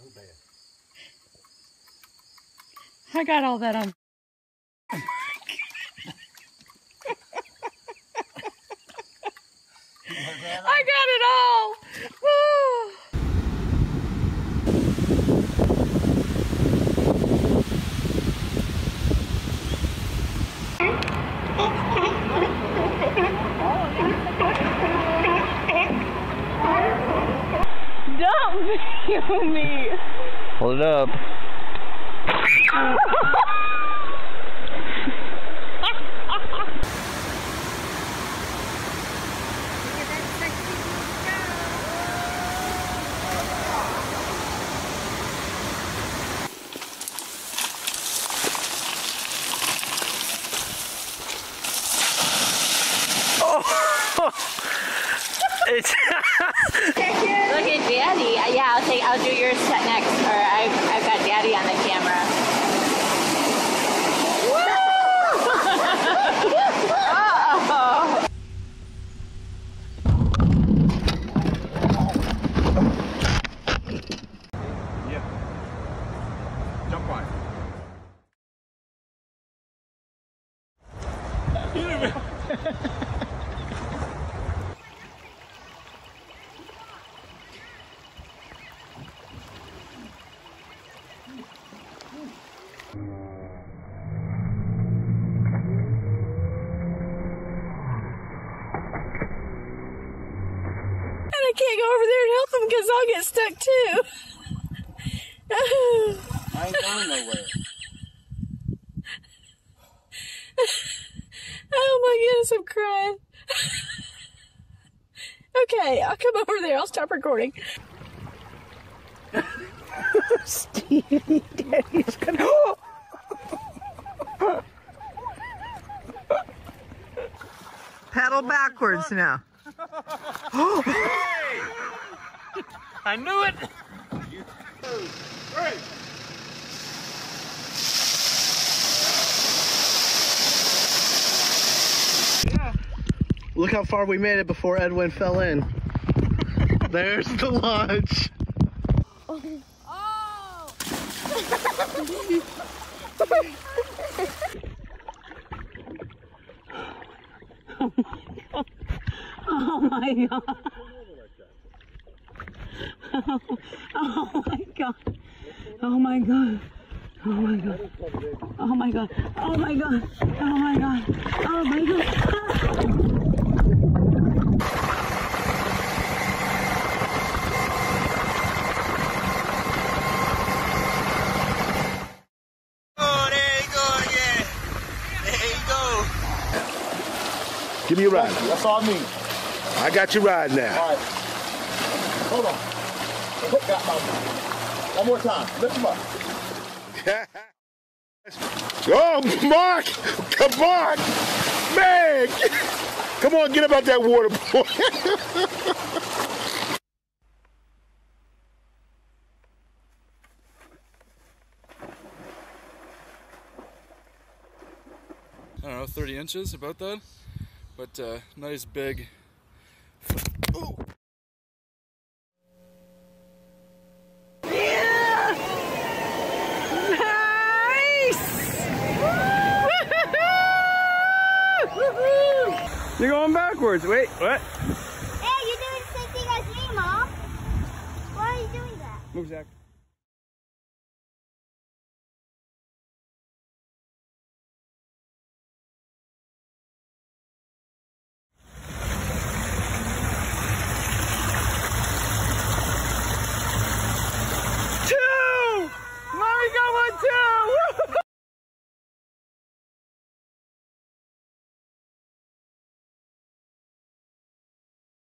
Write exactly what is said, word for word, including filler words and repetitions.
I got all that on. I got it all. Woo. Don't video me. Hold it up. It's Look at Daddy. Yeah, I'll take. I'll do yours next. Or I've I've got Daddy on the camera. Uh-oh. Yeah. Jump on. I can't go over there and help him because I'll get stuck too. I ain't going nowhere. Oh my goodness, I'm crying. Okay, I'll come over there. I'll stop recording. Stevie, Daddy's gonna. Paddle backwards now. Hey! I knew it! Hey! Yeah. Look how far we made it before Edwin fell in. There's the launch. Oh! Oh my god. Oh, oh my god. Oh my god. Oh my god. Oh my god. Oh my god. Oh my god. Oh my god. Oh, there you go again. There you go. Give me a ride. That's all I need. I got your ride now. All right. Hold on. Got my one more time. Lift him up. Oh, Mark! Come on! Man! Come on, get about that water, boy. I don't know, thirty inches, about that. But uh, nice big. Oh. Yeah! Nice! You're going backwards. Wait, what? Hey, you're doing the same thing as me, Mom. Why are you doing that? Move, Zach. Two! Mommy got one too! Woo!